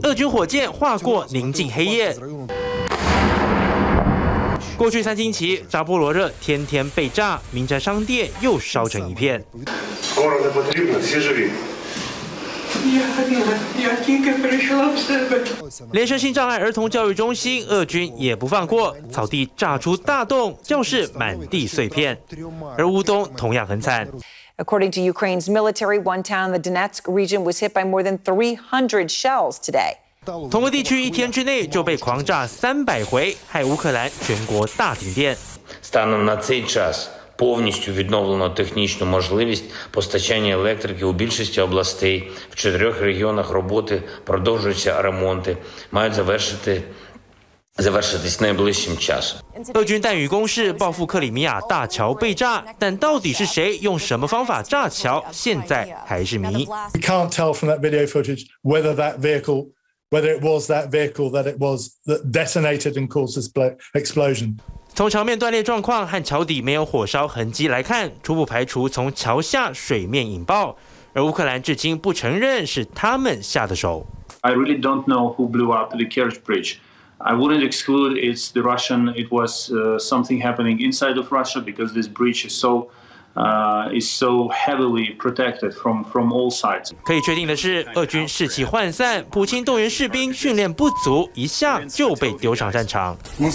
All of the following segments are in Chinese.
俄军火箭划过宁静黑夜。过去3星期，扎波罗热天天被炸，民宅商店又烧成一片。连身心障碍儿童教育中心，俄军也不放过，草地炸出大洞，教室满地碎片。而乌东同样很惨。 According to Ukraine's military, one town in the Donetsk region was hit by more than 300 shells today. 同个地区1天之内就被狂炸300回，害乌克兰全国大停电。 Станом на цей час повністю відновлено технічну можливість постачання електрики у більшості областей. В 4 регіонах роботи продовжуються ремонти. Мають завершитись найближчим часом. 俄军弹雨攻势报复克里米亚大桥被炸，但到底是谁用什么方法炸桥，现在还是谜。 We can't tell from that video footage whether it was that vehicle that detonated and caused this explosion. 从桥面断裂状况和桥底没有火烧痕迹来看，初步排除从桥下水面引爆，而乌克兰至今不承认是他们下的手。 I really don't know who blew up the Kerch Bridge. I wouldn't exclude it's the Russian. It was something happening inside of Russia because this bridge is so heavily protected from all sides. 可以确定的是，俄军士气涣散，普京动员士兵训练不足，一下就被丢上战场。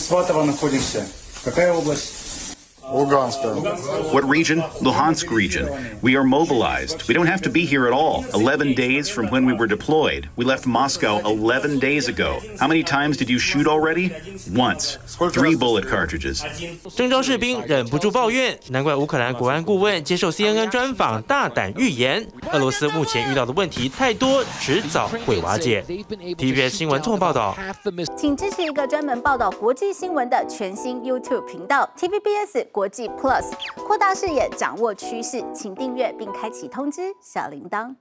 What region? Luhansk region. We are mobilized. We don't have to be here at all. 11 days from when we were deployed. We left Moscow 11 days ago. How many times did you shoot already? Once. 3 bullet cartridges. 征召士兵忍不住抱怨，难怪乌克兰国安顾问接受 CNN 专访，大胆预言，俄罗斯目前遇到的问题太多，迟早会瓦解。TVBS 新闻综合报道。 请支持一个专门报道国际新闻的全新 YouTube 频道 TVBS 国际 Plus， 扩大视野，掌握趋势，请订阅并开启通知小铃铛。